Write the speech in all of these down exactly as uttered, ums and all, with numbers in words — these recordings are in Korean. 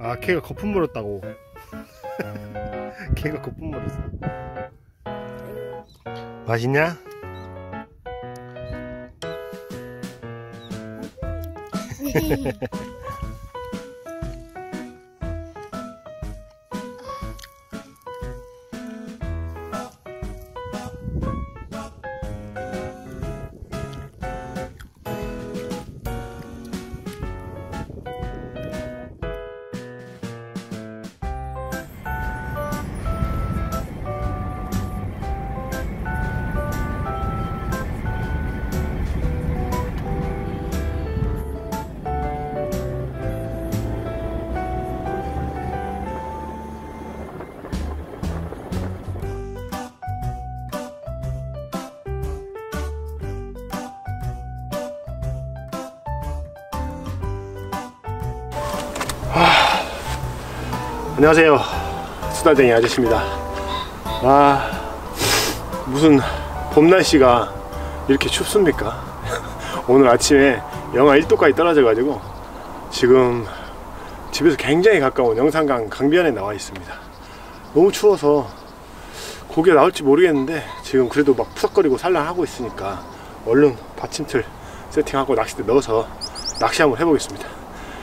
아, 걔가 거품 물었다고. 걔가 거품 물었어. 맛있냐? 안녕하세요, 수달쟁이 아저씨입니다. 아, 무슨 봄 날씨가 이렇게 춥습니까? 오늘 아침에 영하 일 도까지 떨어져 가지고 지금 집에서 굉장히 가까운 영산강 강변에 나와 있습니다. 너무 추워서 고기가 나올지 모르겠는데 지금 그래도 막 푸석거리고 산란하고 있으니까 얼른 받침틀 세팅하고 낚싯대 넣어서 낚시 한번 해보겠습니다.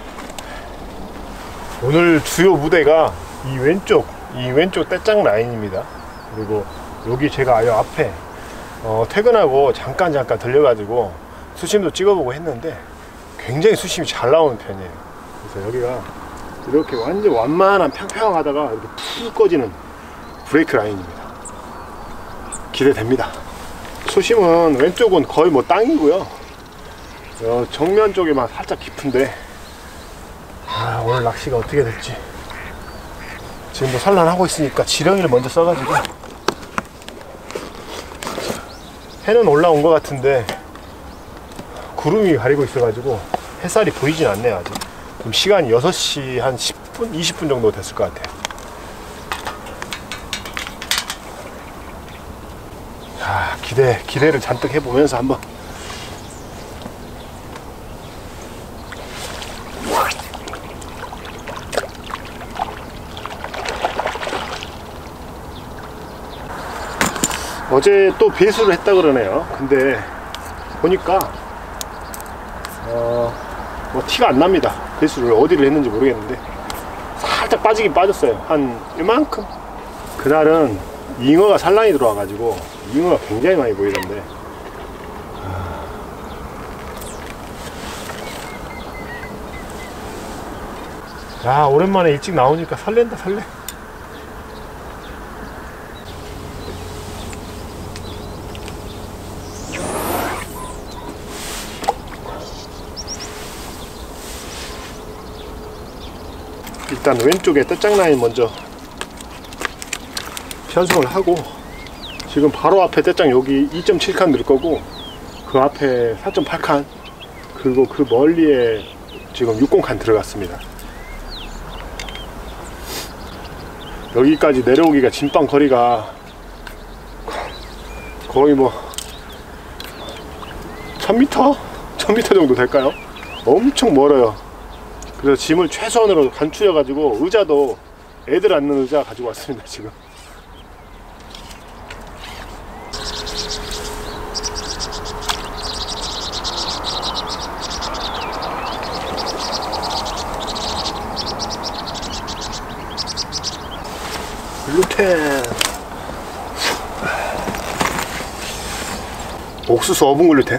오늘 주요 무대가 이 왼쪽 이 왼쪽 떼짱 라인입니다. 그리고 여기 제가 아예 앞에 어, 퇴근하고 잠깐 잠깐 들려가지고 수심도 찍어보고 했는데 굉장히 수심이 잘 나오는 편이에요. 그래서 여기가 이렇게 완전 완만한 평평하다가 이렇게 푹 꺼지는 브레이크 라인입니다. 기대됩니다. 수심은 왼쪽은 거의 뭐 땅이고요, 어, 정면 쪽에만 살짝 깊은데 아, 오늘 낚시가 어떻게 될지. 지금 뭐 산란하고 있으니까 지렁이를 먼저 써가지고 해는 올라온 것 같은데 구름이 가리고 있어가지고 햇살이 보이진 않네요. 아직 지금 시간이 여섯 시 한 십 분 이십 분 정도 됐을 것 같아요. 자, 기대, 기대를 잔뜩 해보면서 한번 어제 또 배수를 했다 그러네요. 근데 보니까 어, 뭐 티가 안 납니다. 배수를 어디를 했는지 모르겠는데 살짝 빠지긴 빠졌어요. 한 이만큼. 그날은 잉어가 산란이 들어와 가지고 잉어가 굉장히 많이 보이던데 야, 오랜만에 일찍 나오니까 설렌다 설레. 일단 왼쪽에 떼짱 라인 먼저 편성을 하고, 지금 바로 앞에 떼짱 여기 이 점 칠 칸 넣을 거고 그 앞에 사 점 팔 칸 그리고 그 멀리에 지금 육 공 칸 들어갔습니다. 여기까지 내려오기가 진빵 거리가 거의 뭐 천 미터? 천 미터 정도 될까요? 엄청 멀어요. 그래서 짐을 최소한으로 간추려 가지고 의자도 애들 앉는 의자 가지고 왔습니다. 지금 글루텐 옥수수 어분 글루텐.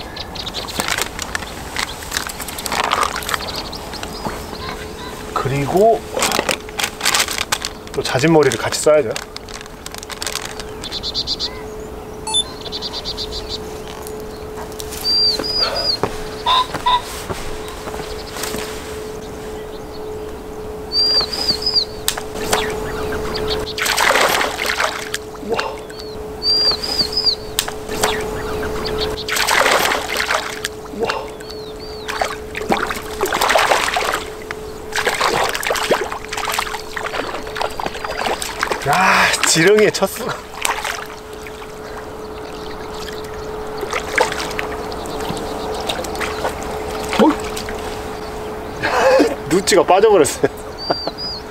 그리고 또 자진머리를 같이 써야죠. 야, 지렁이의 첫 수가. 누치가 빠져버렸어요.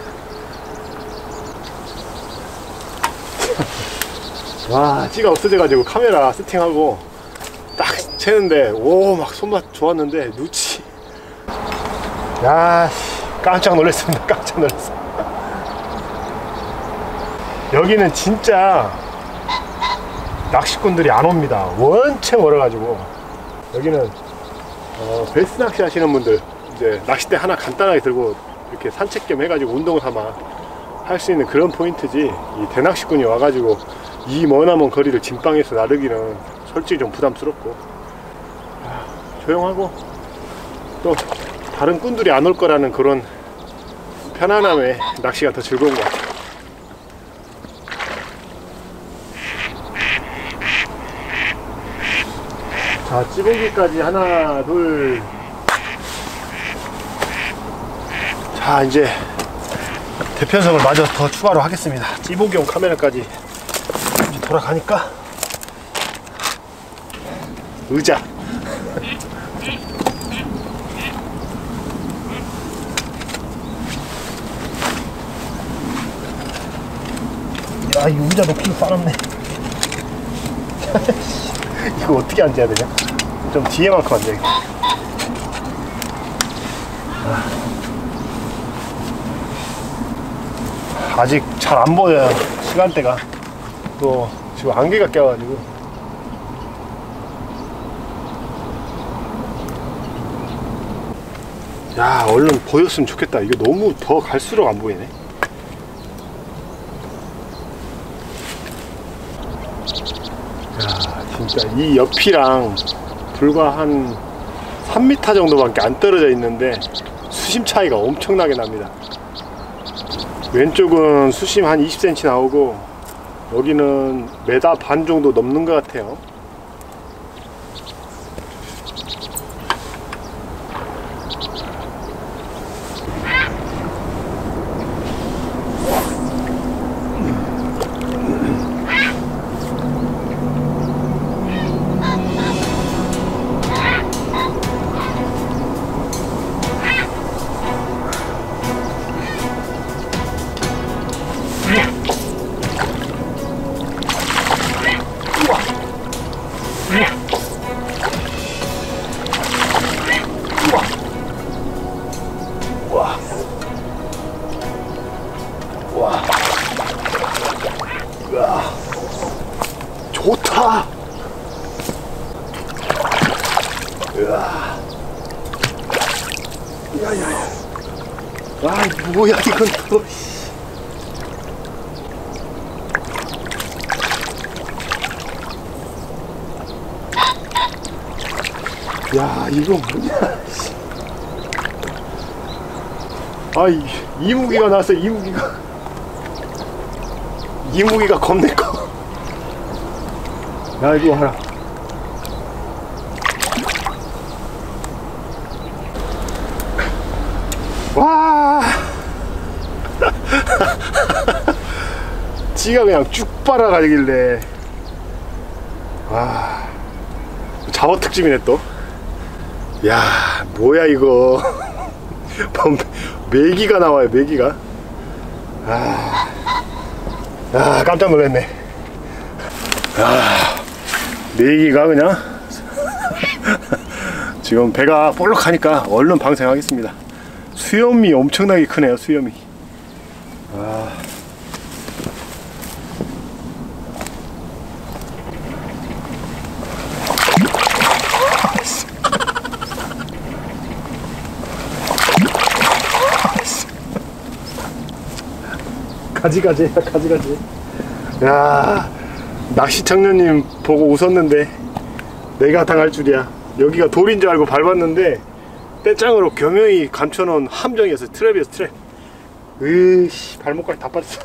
와, 찌가 없어져가지고 카메라 세팅하고 딱 채는데 오, 막 손맛 좋았는데 누치. 야, 깜짝 놀랐습니다. 깜짝 놀랐습니다. 여기는 진짜 낚시꾼들이 안 옵니다. 원체 멀어가지고. 여기는 어, 베스 낚시 하시는 분들, 이제 낚싯대 하나 간단하게 들고 이렇게 산책 겸 해가지고 운동 삼아 할 수 있는 그런 포인트지, 이 대낚시꾼이 와가지고 이 머나먼 거리를 진방에서 나르기는 솔직히 좀 부담스럽고, 아, 조용하고 또 다른 꾼들이 안 올 거라는 그런 편안함에 낚시가 더 즐거운 것 같아요. 자, 찌보기까지 하나, 둘. 자, 이제 대편성을 마저 더 추가로 하겠습니다. 찌보기용 카메라까지 돌아가니까 의자. 야, 이 의자 높이도 싸놨네. 이거 어떻게 앉아야 되냐? 좀 뒤에만큼 앉아야겠다. 아직 잘 안 보여요, 시간대가. 또 지금 안개가 껴가지고. 야, 얼른 보였으면 좋겠다. 이게 너무 더 갈수록 안 보이네. 야, 진짜 이 옆이랑 불과 한 삼 미터 정도밖에 안 떨어져 있는데 수심 차이가 엄청나게 납니다. 왼쪽은 수심 한 이십 센티미터 나오고 여기는 메다 반 정도 넘는 것 같아요. 좋다. 으아. 야야야. 아, 뭐야 이건 또. 야, 이거 뭐냐. 아, 이, 이무기가 나왔어. 이무기가. 이무기가 겁내 커. 야, 이거 하라. 와. 지가 그냥 쭉 빨아가길래. 와. 잡어 특집이네 또. 야, 뭐야 이거. 메기가 나와요, 메기가. 아, 아, 깜짝 놀랐네. 아, 메기가 그냥 지금 배가 볼록하니까 얼른 방생하겠습니다. 수염이 엄청나게 크네요, 수염이. 아. 가지가지, 가지가지. 야, 낚시 청년님 보고 웃었는데 내가 당할 줄이야. 여기가 돌인 줄 알고 밟았는데 떼짱으로 교묘히 감춰놓은 함정이었어. 트랩이었어, 트랩. 으이씨, 발목까지 다 빠졌어.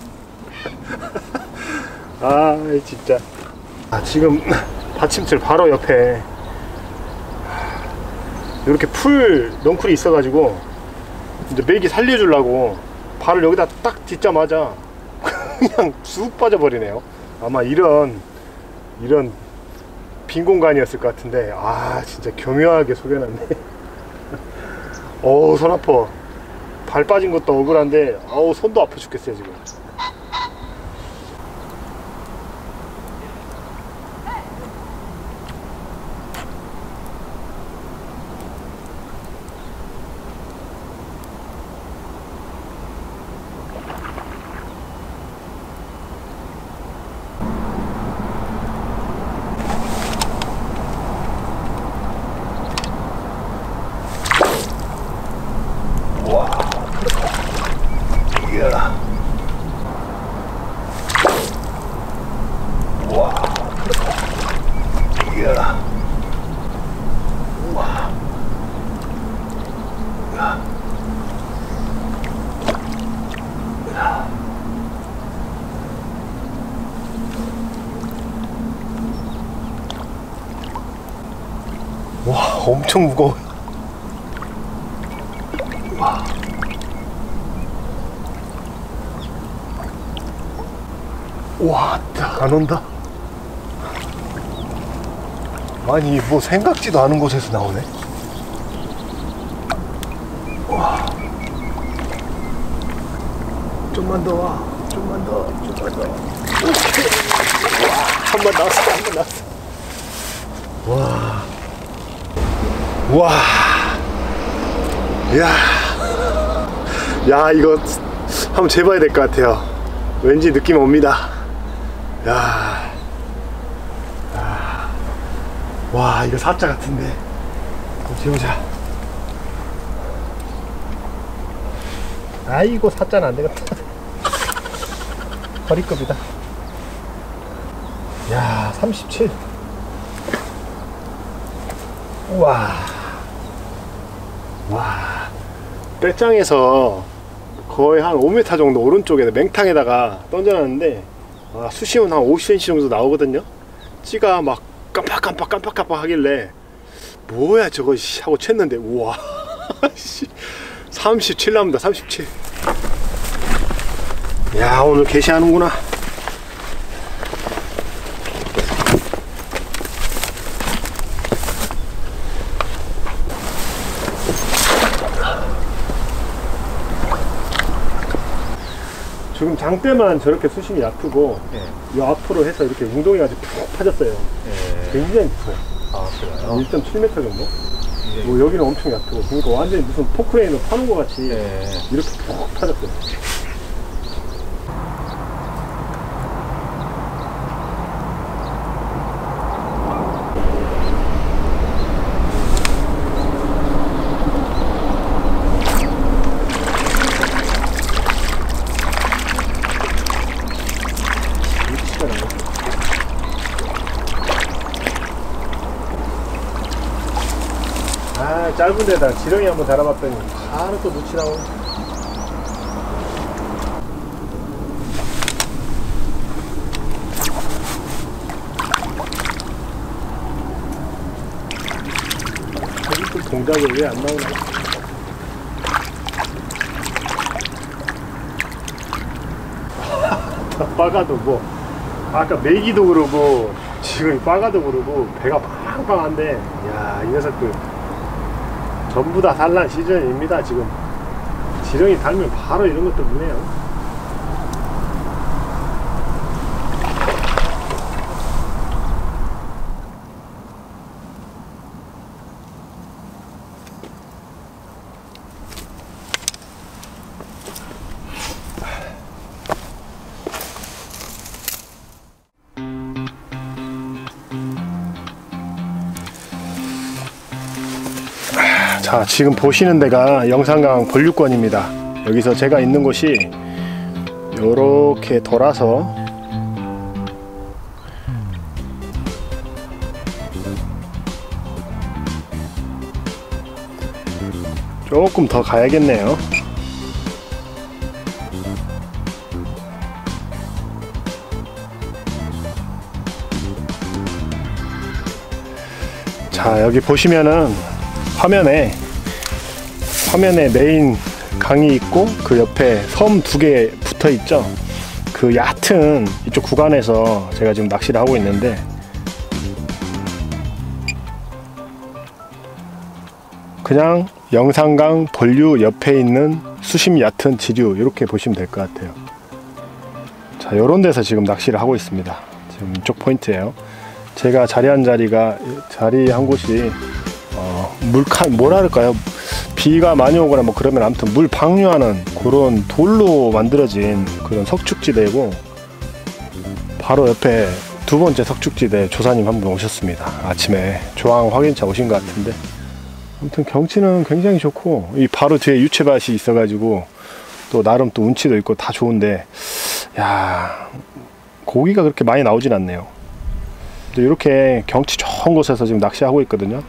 아, 진짜. 아, 지금 받침틀 바로 옆에 이렇게 풀 넝쿨이 있어가지고 이제 메기 살려주려고 발을 여기다 딱 딛자마자 그냥 쑥 빠져버리네요. 아마 이런 이런 빈 공간이었을 것 같은데, 아, 진짜 교묘하게 속여놨네. 어우, 손 아파. 발 빠진 것도 억울한데 어우, 손도 아파 죽겠어요 지금. 엄청 무거워. 와. 와, 안 온다. 아니 뭐 생각지도 않은 곳에서 나오네. 와. 좀만 더 와. 좀만 더. 좀만 더. 오케이. 와, 한 번 나왔어. 한 번 나왔어. 와. 와. 야. 야, 이거 한번 재봐야 될 것 같아요. 왠지 느낌 옵니다. 야. 야. 와, 이거 사자 같은데. 한번 재보자. 아이고, 사자는 안 되겠다. 허리급이다. 야, 삼십칠. 우와. 와. 떼짱에서 거의 한 오 미터 정도 오른쪽에 맹탕에다가 던져놨는데, 아, 수심은 한 오십 센티미터 정도 나오거든요. 찌가 막 깜빡깜빡 깜빡깜빡 하길래 뭐야 저거 하고 챘는데, 우와. 삼십칠 남다. 삼십칠. 야, 오늘 개시하는구나. 지금 장대만 저렇게 수심이 얕고, 네. 이 앞으로 해서 이렇게 웅덩이가 푹 파졌어요. 네. 굉장히 깊어요. 아, 그래요? 일 점 칠 미터 정도? 네. 뭐 여기는 엄청 얕고, 그러니까 완전히 무슨 포크레인으로 파는 것 같이, 네. 이렇게 푹 파졌어요. 아, 짧은 데다 지렁이 한번 달아봤더니 바로 또 묻이 나오네. 여기 또 동작이 왜 안 나오나? 빠가도 뭐 아까 메기도 그러고 지금 빠가도 그러고 배가 팡팡한데, 이야, 이 녀석들 전부 다 산란 시즌입니다. 지금 지렁이 달면 바로 이런 것도 무네요. 자, 지금 보시는 데가 영산강 본류권입니다. 여기서 제가 있는 곳이 요렇게 돌아서 조금 더 가야겠네요. 자, 여기 보시면은 화면에 화면에 메인 강이 있고 그 옆에 섬 두 개 붙어 있죠. 그 얕은 이쪽 구간에서 제가 지금 낚시를 하고 있는데, 그냥 영산강 본류 옆에 있는 수심 얕은 지류, 이렇게 보시면 될 것 같아요. 자, 요런 데서 지금 낚시를 하고 있습니다. 지금 이쪽 포인트예요. 제가 자리한 자리가 자리한 곳이 어, 물칸 뭐라 할까요? 비가 많이 오거나 뭐 그러면 아무튼 물 방류하는 그런 돌로 만들어진 그런 석축지대고, 바로 옆에 두 번째 석축지대 조사님 한 분 오셨습니다. 아침에 조항 확인차 오신 것 같은데, 아무튼 경치는 굉장히 좋고, 이 바로 뒤에 유채밭이 있어가지고 또 나름 또 운치도 있고 다 좋은데, 야, 고기가 그렇게 많이 나오진 않네요. 이렇게 경치 좋은 곳에서 지금 낚시하고 있거든요.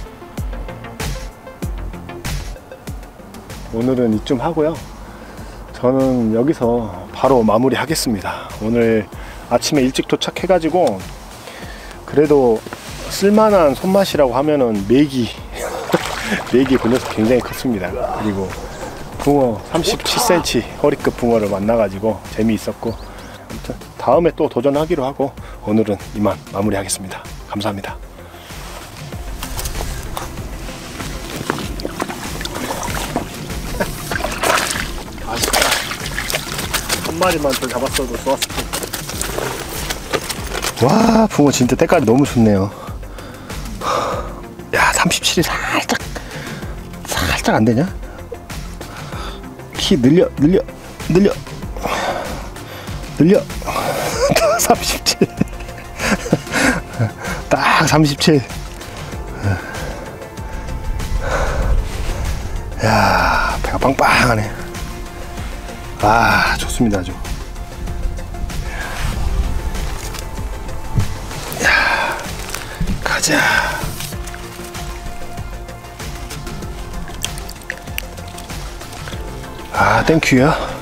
오늘은 이쯤 하고요. 저는 여기서 바로 마무리 하겠습니다. 오늘 아침에 일찍 도착해가지고 그래도 쓸만한 손맛이라고 하면은 메기 메기 그 녀석 굉장히 컸습니다. 그리고 붕어 삼십칠 센티미터 허리급 붕어를 만나가지고 재미있었고, 아무튼 다음에 또 도전하기로 하고 오늘은 이만 마무리하겠습니다. 감사합니다. 아쉽다. 한 마리만 더 잡았어도 좋았을 텐데. 와, 붕어 진짜 때깔이 너무 좋네요. 야, 삼십칠이 살짝 살짝 안 되냐? 키 늘려 늘려 늘려 늘려 삼십칠. 딱 삼십칠. 야, 배가 빵빵하네. 아, 좋습니다. 아주. 야, 가자. 아, 땡큐야.